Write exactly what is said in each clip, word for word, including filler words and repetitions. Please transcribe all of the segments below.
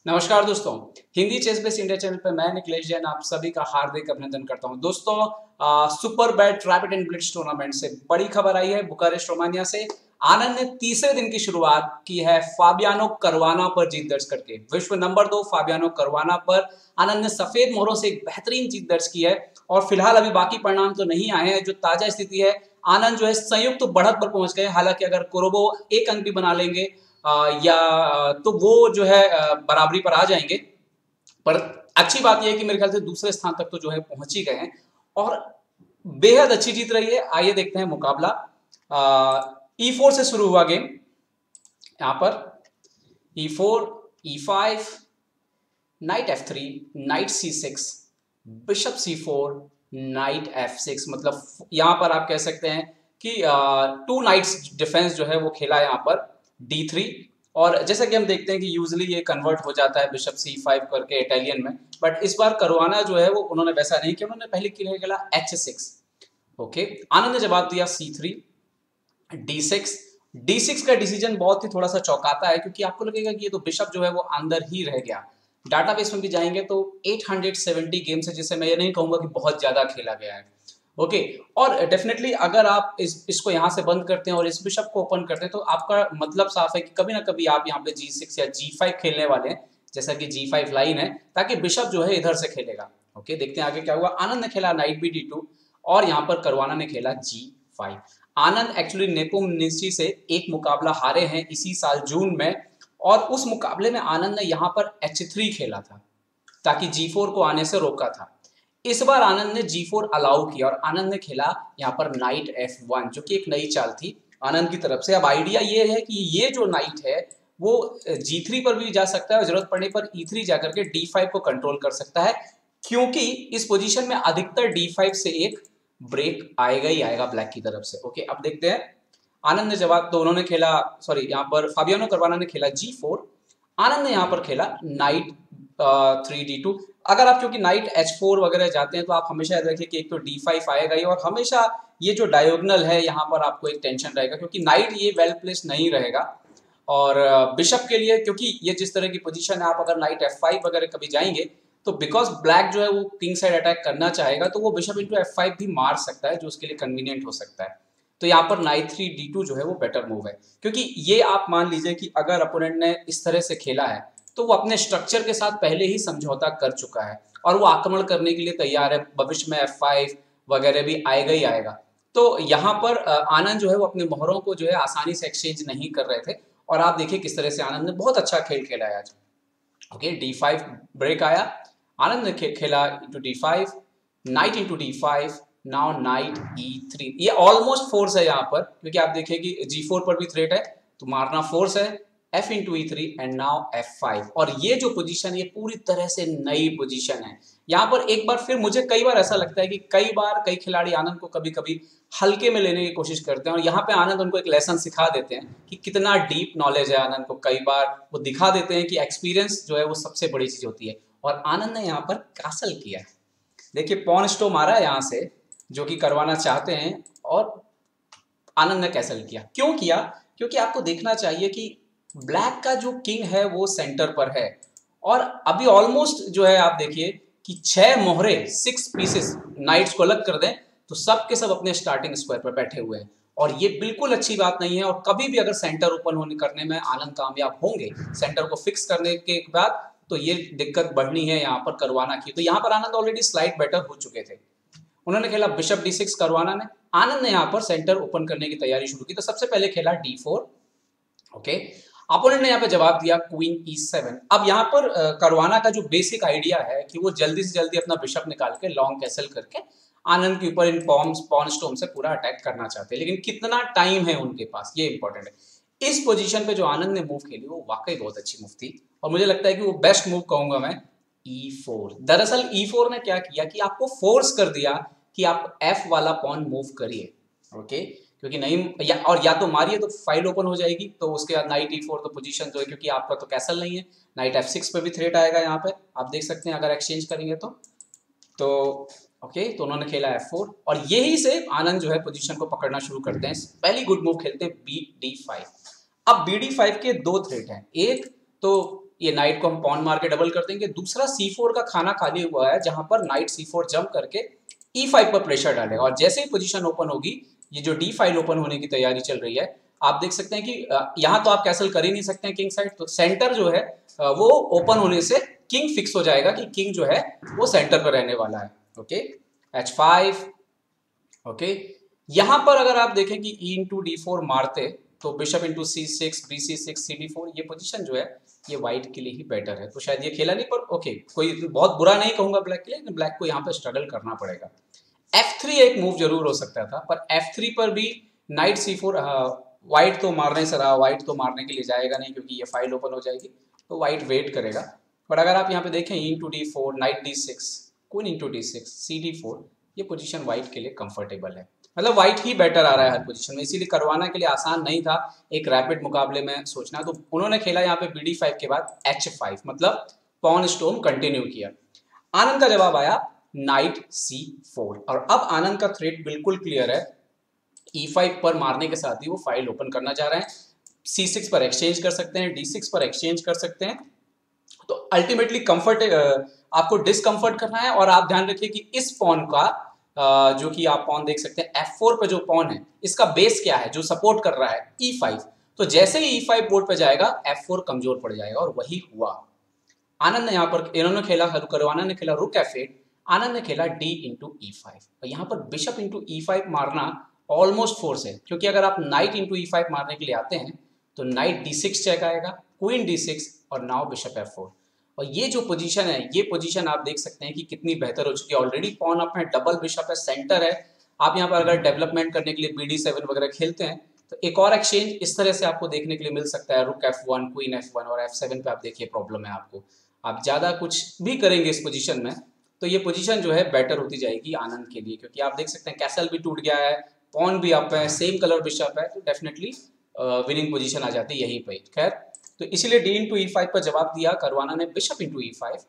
नमस्कार दोस्तों, Hindi chess base India channel पर मैं निखिलेश जैन आप सभी का हार्दिक अभिनंदन करता हूं। दोस्तों, आ, Superbet rapid and blitz tournament से बड़ी खबर आई है। बुकारेस्ट रोमानिया से आनंद ने तीसरे दिन की शुरुआत की है फाबियानो करवाना पर जीत दर्ज करके। विश्व नंबर दो फाबियानो करवाना पर आनंद ने सफेद मोहरों से एक बेहतरीन जीत दर्ज की है और फिलहाल अभी बाकी परिणाम तो नहीं आए हैं। जो ताजा स्थिति है, आनंद जो है संयुक्त तो बढ़त पर पहुंच गए। हालांकि अगर कोरोबो एक अंक भी बना लेंगे आ, या तो वो जो है आ, बराबरी पर आ जाएंगे। पर अच्छी बात यह है कि मेरे ख्याल से दूसरे स्थान तक तो जो है पहुंच ही गए हैं और बेहद अच्छी जीत रही है। आइए देखते हैं मुकाबला। ई फोर से शुरू हुआ गेम। यहां पर e four, e five, knight f three, knight c six, bishop c four, knight f six. मतलब यहां पर आप कह सकते हैं कि टू नाइट्स डिफेंस जो है वो खेला यहां पर डी थ्री। और जैसा कि हम देखते हैं कि यूजुअली ये कन्वर्ट हो जाता है बिशप सी फाइव करके इटालियन में, बट इस बार करवाना जो है वो उन्होंने वैसा नहीं किया। उन्होंने पहले खेला एच सिक्स। ओके, आनंद ने जवाब दिया c three, d six. D six का डिसीजन बहुत ही थोड़ा सा चौंकाता है क्योंकि आपको लगेगा कि ये तो बिशप जो है वो अंदर ही रह गया। डाटाबेस में भी जाएंगे तो आठ सौ सत्तर गेम्स है, जिसे मैं ये नहीं कहूंगा कि बहुत ज्यादा खेला गया है। Okay okay. और डेफिनेटली अगर आप इस इसको यहाँ से बंद करते हैं और इस बिशप को ओपन करते हैं तो आपका मतलब साफ है कि कभी ना कभी आप यहाँ पे जी सिक्स या जी फाइव खेलने वाले हैं, जैसा कि जी फाइव लाइन है, ताकि बिशप जो है इधर से खेलेगा। ओके okay, देखते हैं आगे क्या हुआ। आनंद ने खेला नाइट बी डी टू और यहाँ पर करवाना ने खेला जी फाइव। आनंद एक्चुअली नेपोमुनिची से एक मुकाबला हारे हैं इसी साल जून में, और उस मुकाबले में आनंद ने यहाँ पर एच थ्री खेला था ताकि जी फोर को आने से रोका था। इस बार आनंद ने जी फोर अलाउ किया और आनंद ने खेला यहाँ पर नाइट एफ वन, जो कि एक नई चाल थी आनंद की तरफ से। अब आइडिया ये है कि ये जो नाइट है वो जी थ्री पर भी जा सकता है और जरूरत पड़ने पर ई थ्री जाकर के डी फाइव को कंट्रोल कर सकता है, क्योंकि इस पोजीशन में अधिकतर डी फाइव से एक ब्रेक आएगा ही आएगा ब्लैक की तरफ से। ओके, अब देखते हैं आनंद ने जवाब। तो उन्होंने खेला, सॉरी यहाँ पर फाबियानो करवाना ने खेला जी फोर, आनंद ने यहाँ पर खेला नाइट थ्री डी टू। अगर आप क्योंकि नाइट एच फोर वगैरह जाते हैं तो आप हमेशा याद रखिए कि एक तो डी फाइव आएगा ही, और हमेशा ये जो डायगोनल है यहाँ पर आपको एक टेंशन रहेगा क्योंकि नाइट ये वेल प्लेस नहीं रहेगा। और बिशप के लिए क्योंकि ये जिस तरह की पोजीशन है, आप अगर नाइट एफ फाइव वगैरह कभी जाएंगे तो बिकॉज ब्लैक जो है वो किंग साइड अटैक करना चाहेगा तो वो बिशप इंटू एफ फाइव भी मार सकता है, जो उसके लिए कन्वीनियंट हो सकता है। तो यहाँ पर नाइट थ्री डी टू जो है वो बेटर मूव है, क्योंकि ये आप मान लीजिए कि अगर अपोनेंट ने इस तरह से खेला है तो वो अपने स्ट्रक्चर के साथ पहले ही समझौता कर चुका है और वो आक्रमण करने के लिए तैयार है। भविष्य में एफ फाइव वगैरह भी आएगा ही आएगा। तो यहाँ पर आनंद जो है वो अपने मोहरों को जो है आसानी से एक्सचेंज नहीं कर रहे थे, और आप देखिए किस तरह से आनंद ने बहुत अच्छा खेल खेला है आज। ओके, डी फाइव ब्रेक आया, आनंद ने खे, खेला into d five, knight into d five, now knight e three. ये ऑलमोस्ट फोर्स है यहाँ पर, क्योंकि आप देखिए कि जी फोर पर भी थ्रेट है तो मारना फोर्स है। F into e three and now f five. और ये जो पोजीशन ये पूरी तरह से नई पोजीशन है। यहाँ पर एक बार फिर मुझे कई बार ऐसा लगता है कि कई बार कई खिलाड़ी आनंद को कभी कभी हल्के में लेने की कोशिश करते हैं, और यहाँ पे आनंद उनको एक लेसन सिखा देते हैं कि कितना डीप नॉलेज है आनंद को। कई बार वो दिखा देते हैं कि एक्सपीरियंस जो है वो सबसे बड़ी चीज होती है, और आनंद ने यहाँ पर कासल किया है। देखिए पॉन स्टो मारा है यहाँ से, जो कि करवाना चाहते हैं, और आनंद ने कैसल किया। क्यों किया? क्योंकि आपको देखना चाहिए कि ब्लैक का जो किंग है वो सेंटर पर है, और अभी ऑलमोस्ट जो है आप देखिए कि छह मोहरे सिक्स पीसेस नाइट्स को अलग कर दें तो सब के सब अपने स्टार्टिंग स्क्वायर पर बैठे हुए हैं, और ये बिल्कुल अच्छी बात नहीं है। और कभी भी अगर सेंटर ओपन होने करने में आनंद कामयाब होंगे सेंटर को फिक्स करने के बाद, तो ये दिक्कत बढ़नी है यहाँ पर करवाना की। तो यहाँ पर आनंद ऑलरेडी स्लाइड बेटर हो चुके थे। उन्होंने खेला बिशप डी सिक्स करवाना ने, आनंद ने यहाँ पर सेंटर ओपन करने की तैयारी शुरू की। तो सबसे पहले खेला डी फोर। ओके, अपोनेंट ने यहाँ पे जवाब दिया क्वीन ई सेवन। अब यहाँ पर करवाना का जो बेसिक आइडिया है कि वो जल्दी से जल्दी अपना बिशप निकाल के लॉन्ग कैसल करके आनंद के ऊपर इन पॉन्स पॉन स्टोन से पूरा अटैक करना चाहते हैं, लेकिन कितना टाइम है उनके पास ये इंपॉर्टेंट है। इस पोजीशन पे जो आनंद ने मूव खेली वो वाकई बहुत अच्छी मूव थी, और मुझे लगता है कि वो बेस्ट मूव कहूंगा मैं ई फोर। दरअसल ई फोर ने क्या किया कि आपको फोर्स कर दिया कि आप एफ वाला पॉन मूव करिए। ओके, क्योंकि नहीं या और या तो मारिए तो फाइल ओपन हो जाएगी, तो उसके बाद नाइट ई फोर तो पोजीशन जो है, क्योंकि आपका तो कैसल नहीं है, नाइट एफ सिक्स पे भी थ्रेट आएगा। यहाँ पे आप देख सकते हैं अगर एक्सचेंज करेंगे तो तो ओके, तो उन्होंने खेला एफ फोर, और यही से आनंद जो है पोजीशन को पकड़ना शुरू करते हैं। पहली गुड मूव खेलते हैं बी डी फाइव। अब बी डी फाइव के दो थ्रेट हैं, एक तो ये नाइट को हम पॉन मार के डबल कर देंगे। दूसरा सी फोर का खाना खाली हुआ है जहां पर नाइट सी फोर जंप करके ई फाइव पर प्रेशर डालेगा और जैसे ही पोजीशन ओपन होगी, ये जो डी फाइव ओपन होने की तैयारी चल रही है, आप देख सकते हैं कि यहाँ तो आप कैसल कर ही नहीं सकते हैं किंग साइड, तो सेंटर जो है वो ओपन होने से किंग फिक्स हो जाएगा कि किंग जो है वो सेंटर पर रहने वाला है। Okay, H five. ओके, यहां पर अगर आप देखें कि ई इंटू डी फोर मारते तो bishop into c six, b c six, c d four, ये पोजीशन जो है ये व्हाइट के लिए ही बेटर है। तो शायद ये खेला नहीं, पर ओके, कोई बहुत बुरा नहीं कहूंगा ब्लैक के लिए, ब्लैक को यहाँ पे स्ट्रगल करना पड़ेगा। एफ थ्री एक मूव जरूर हो सकता था, पर एफ थ्री पर भी नाइट सी फोर, व्हाइट तो मारने से रहा, व्हाइट तो मारने के लिए जाएगा नहीं क्योंकि ये फाइल ओपन हो जाएगी, तो व्हाइट वेट करेगा। बट अगर आप यहाँ पे देखें e into d four, knight d six, queen into d six, c d four, ये पोजीशन व्हाइट के लिए कंफर्टेबल है। मतलब व्हाइट ही बेटर आ रहा है हर पोजीशन में, इसीलिए करवाना के लिए आसान नहीं था एक रैपिड मुकाबले में सोचना। तो उन्होंने खेला यहाँ पे बी डी फाइव के बाद एच फाइव, मतलब पॉन स्टोम कंटिन्यू किया। आनंद का जवाब आया नाइट सी फोर, और अब आनंद का थ्रेट बिल्कुल क्लियर है। ई फाइव पर मारने के साथ ही वो फाइल ओपन करना चाह रहे हैं, सी सिक्स पर एक्सचेंज कर सकते हैं, डी सिक्स पर एक्सचेंज कर सकते हैं। तो अल्टीमेटली कंफर्ट, आपको डिसकंफर्ट करना है। और आप ध्यान रखिए कि इस पॉन का जो कि आप पॉन देख सकते हैं एफ फोर पे जो पॉन है, इसका बेस क्या है जो सपोर्ट कर रहा है, ई फाइव। तो जैसे ही ई फाइव बोर्ड पे जाएगा एफ फोर कमजोर पड़ जाएगा, और वही हुआ। आनंद ने यहाँ पर, इन्होंने खेला, करवाना ने खेला रुक एफ एट, आनंद ने खेला डी इंटू ई फाइव। और यहाँ पर बिशप इंटू ई फाइव मारना ऑलमोस्ट फोर्स है, क्योंकि अगर आप नाइट इंटू ई फाइव मारने के लिए आते हैं तो नाइट डी सिक्स चेक आएगा, क्वीन डी सिक्स, और नाउ बिशप एफ फोर। और ये जो पोजीशन है, ये पोजीशन आप देख सकते हैं कि कितनी बेहतर हो चुकी है। ऑलरेडी पॉन अप है, डबल बिशप है, सेंटर है। आप यहाँ पर अगर डेवलपमेंट करने के लिए बी डी सेवन वगैरह खेलते हैं तो एक और एक्सचेंज इस तरह से आपको देखने के लिए मिल सकता है, rook f one, queen f one, और एफ सेवन पे आप देखिए प्रॉब्लम है आपको। आप ज़्यादा कुछ भी करेंगे इस पोजीशन में तो ये पोजीशन जो है बेटर होती जाएगी आनंद के लिए, क्योंकि आप देख सकते हैं कैसल भी टूट गया है, पॉन भी अप है, सेम कलर बिशप है, तो डेफिनेटली विनिंग पोजीशन आ जाती है यहीं पे। खैर, तो इसीलिए डी इंटू ई फाइव पर जवाब दिया करवाना ने bishop into e five,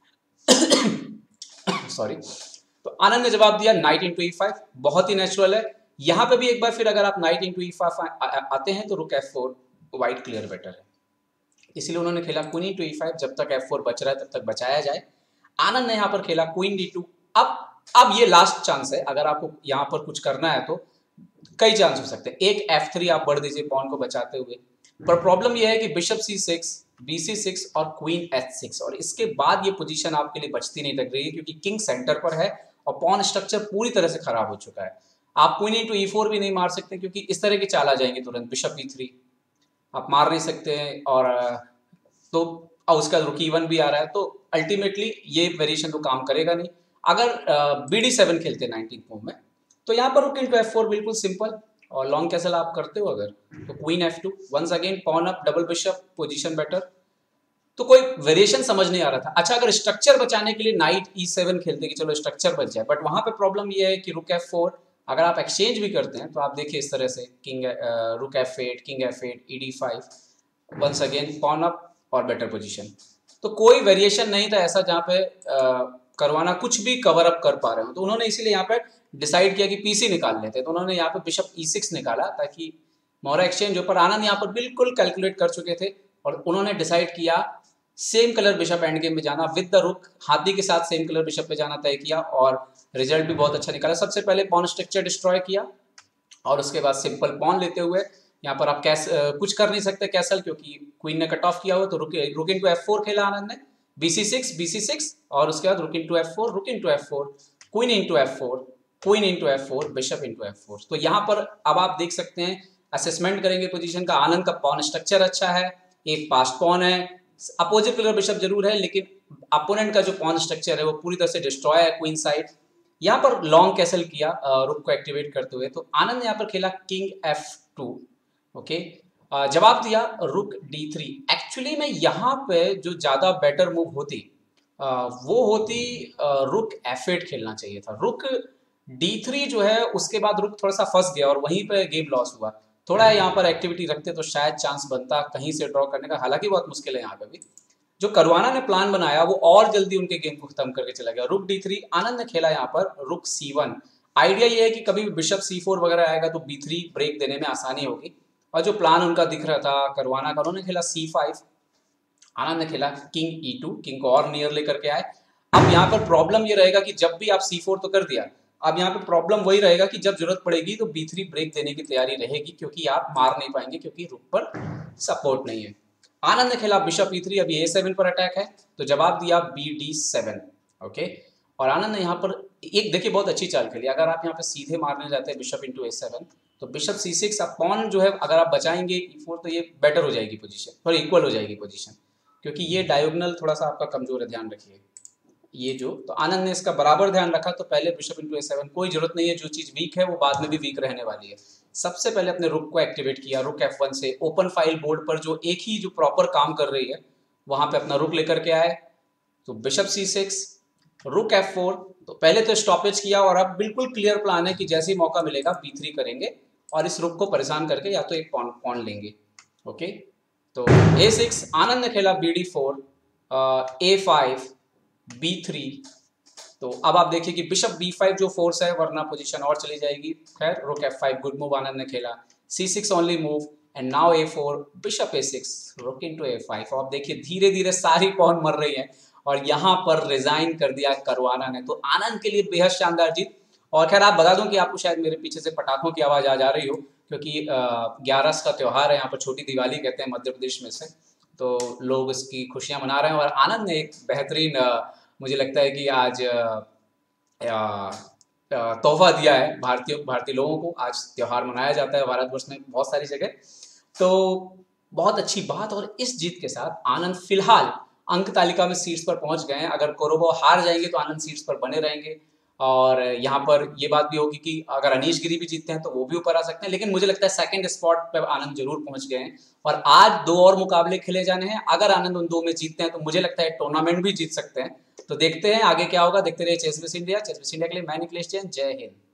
sorry. तो आनंद ने जवाब दिया नाइट इंटू ई फाइव, बहुत ही नेचुरल है। यहाँ पे भी एक बार फिर अगर आप नाइट इंटू ई फाइव आते हैं तो rook f four, white clear better है, इसलिए उन्होंने खेला क्वीन इंटू ई फाइव। जब तक एफ फोर बच रहा है तब तक बचाया जाए। आनंद ने यहाँ पर खेला क्वीन डी टू। अब अब ये लास्ट चांस है, अगर आपको यहाँ पर कुछ करना है तो कई चांस हो सकते हैं। एक एफ थ्री आप बढ़ दीजिए पॉन को बचाते हुए, पर प्रॉब्लम यह है कि bishop c six, b c six और क्वीन एच सिक्स, और इसके बाद ये पोजीशन आपके लिए बचती नहीं लग रही है, क्योंकि किंग सेंटर पर है और पॉन स्ट्रक्चर पूरी तरह से खराब हो चुका है। आप क्वीन इंटू ई फोर भी नहीं मार सकते, क्योंकि इस तरह की चाल आ जाएंगे तुरंत, बिशप बी थ्री आप मार नहीं सकते हैं, और तो और उसका रुक ई वन भी आ रहा है, तो अल्टीमेटली ये वेरिएशन तो काम करेगा नहीं। अगर बी डी सेवन खेलते हैं नाइनटीन मूव में, तो यहाँ पर रुक इंटू एफ फोर बिल्कुल सिंपल, और लॉन्ग कैसल आप करते हो अगर तो queen f two, once again pawn up, double bishop, position better. तो कोई वेरिएशन समझ नहीं आ रहा था। अच्छा, अगर स्ट्रक्चर बचाने के लिए नाइट ई सेवन खेलते कि चलो स्ट्रक्चर बच जाए, बट वहां पे प्रॉब्लम ये है कि रुक एफ फोर अगर आप एक्सचेंज भी करते हैं तो आप देखिए इस तरह से king rook f eight, king f eight, e d five, once again pawn up और बेटर पोजीशन। तो कोई वेरिएशन नहीं था ऐसा जहाँ पे आ, करवाना कुछ भी कवर अप कर पा रहे हो। तो उन्होंने इसीलिए यहाँ पे डिसाइड किया कि पीसी निकाल लेते, तो उन्होंने यहाँ पे बिशप ई सिक्स निकाला ताकि मोहरा एक्सचेंज हो। पर आनंद यहाँ पर बिल्कुल कैलकुलेट कर चुके थे और उन्होंने डिसाइड किया same colour bishop endgame में जाना विद द रुक, हाथी के साथ सेम कलर बिशप पे जाना तय किया, और रिजल्ट भी बहुत अच्छा निकाला। सबसे पहले पॉन स्ट्रक्चर डिस्ट्रॉय किया, और उसके बाद सिंपल पॉन लेते हुए यहाँ पर आप कैस आ, कुछ कर नहीं सकते कैसल, क्योंकि क्वीन ने कट ऑफ किया हुआ। तो रुक रुक इंटू एफ फोर खेला आनंद ने, b c six, b c six, और उसके बाद rook into f four, rook into f four, queen into f four, queen into f four, bishop into f four. तो यहाँ पर अब आप देख सकते हैं, असेसमेंट करेंगे पोजीशन का, आनंद का पॉन स्ट्रक्चर अच्छा है, एक पास पॉन है, अपोजिट कलर बिशप जरूर है, लेकिन अपोनेंट का जो पॉन स्ट्रक्चर है वो पूरी तरह से डिस्ट्रॉय है क्वीन साइड। यहाँ पर लॉन्ग कैसल किया रुक को एक्टिवेट करते हुए। तो आनंद ने यहाँ पर खेला किंग एफ टू। ओके, जवाब दिया रुक डी थ्री। एक्चुअली में यहाँ पे जो ज़्यादा बेटर मूव होती आ, वो होती रुक एफ एट खेलना चाहिए था। रुक डी थ्री जो है उसके बाद रुक थोड़ा सा फंस गया और वहीं पे गेम लॉस हुआ। थोड़ा यहाँ पर एक्टिविटी रखते तो शायद चांस बनता कहीं से ड्रॉ करने का, हालांकि बहुत मुश्किल है यहाँ पे भी। जो करवाना ने प्लान बनाया वो और जल्दी उनके गेम को खत्म करके चला गया। रुक डी थ्री, आनंद ने खेला यहाँ पर रुक सी वन। आइडिया ये है कि कभी भी बिशप सी फोर वगैरह आएगा तो बी थ्री ब्रेक देने में आसानी होगी, और जो प्लान उनका दिख रहा था करवाना का, उन्होंने खेला सी फाइव। आनंद ने खेला किंग ई टू, किंग को और नियर लेकर के आए। अब यहाँ पर प्रॉब्लम ये रहेगा कि जब भी आप सी फोर तो कर दिया, अब यहाँ पे प्रॉब्लम वही रहेगा कि जब जरूरत पड़ेगी तो बी थ्री ब्रेक देने की तैयारी रहेगी, क्योंकि आप मार नहीं पाएंगे क्योंकि रुक पर सपोर्ट नहीं है। आनंद ने खेला बिशप ई थ्री, अभी ए सेवन पर अटैक है तो जवाब दिया बी डी सेवन। ओके, और आनंद ने यहाँ पर एक देखिए बहुत अच्छी चाल खेली। अगर आप यहाँ पे सीधे मारने जाते हैं बिशप इंटू ए सेवन तो बिशप सी सिक्स, अब पॉन जो है अगर आप बचाएंगे ई फोर तो ये बेटर हो जाएगी पोजीशन, थोड़ी इक्वल हो जाएगी पोजीशन, क्योंकि ये डायगोनल थोड़ा सा आपका कमजोर है, ध्यान रखिए ये जो। तो आनंद ने इसका बराबर ध्यान रखा, तो पहले बिशप इंटू ए सेवन, कोई जरूरत नहीं है, जो चीज वीक है वो बाद में भी वीक रहने वाली है। सबसे पहले अपने रुक को एक्टिवेट किया, रुक एफ वन से ओपन फाइल बोर्ड पर जो एक ही जो प्रॉपर काम कर रही है वहां पे अपना रुक लेकर के आए। तो bishop c six, rook f four, तो पहले तो स्टॉपेज किया और अब बिल्कुल क्लियर प्लान है कि जैसे ही मौका मिलेगा बी थ्री करेंगे और इस रुक को परेशान करके या तो एक पॉन पॉन लेंगे। ओके, तो ए सिक्स, आनंद ने खेला b d four, a five, b three, तो अब आप देखिए कि बिशप बी फाइव जो फोर्स है, वरना पोजीशन और चली जाएगी। खैर rook f five, good move Anand ने खेला। C six only move and now a four, bishop a six, rook into a five. अब देखिए धीरे धीरे सारी पॉन मर रही है और यहाँ पर रिजाइन कर दिया करवाना ने, तो आनंद के लिए बेहद शानदार जीत। और खैर आप बता दूं कि आपको शायद मेरे पीछे से पटाखों की आवाज आ जा रही हो, क्योंकि ग्यारस का त्यौहार है, यहाँ पर छोटी दिवाली कहते हैं मध्य प्रदेश में से, तो लोग इसकी खुशियां मना रहे हैं। और आनंद ने एक बेहतरीन, मुझे लगता है कि आज तोहफा दिया है भारतीय भारतीय लोगों को। आज त्यौहार मनाया जाता है भारतवर्ष में बहुत सारी जगह, तो बहुत अच्छी बात। और इस जीत के साथ आनंद फिलहाल अंक तालिका में सीट्स पर पहुंच गए हैं। अगर कोरोबो हार जाएंगे तो आनंद सीट्स पर बने रहेंगे, और यहाँ पर ये बात भी होगी कि अगर अनीश गिरी भी जीतते हैं तो वो भी ऊपर आ सकते हैं, लेकिन मुझे लगता है सेकंड स्पॉट पर आनंद जरूर पहुंच गए हैं। और आज दो और मुकाबले खेले जाने हैं, अगर आनंद उन दो में जीतते हैं तो मुझे लगता है टूर्नामेंट भी जीत सकते हैं। तो देखते हैं आगे क्या होगा, देखते रहिए chess with India. Chess with India के लिए मैं निखिलेश जैन, जय हिंद।